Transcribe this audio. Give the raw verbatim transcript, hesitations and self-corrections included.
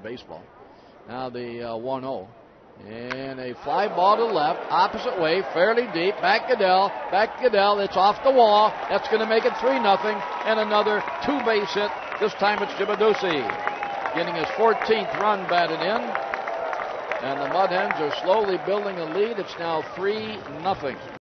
baseball. Now the uh, one oh. And a fly ball to the left, opposite way, fairly deep. Back Goodell, back Goodell. It's off the wall. That's going to make it three nothing. And another two-base hit. This time it's Jim Adduci getting his fourteenth run batted in. And the Mud Hens are slowly building a lead. It's now three nothing.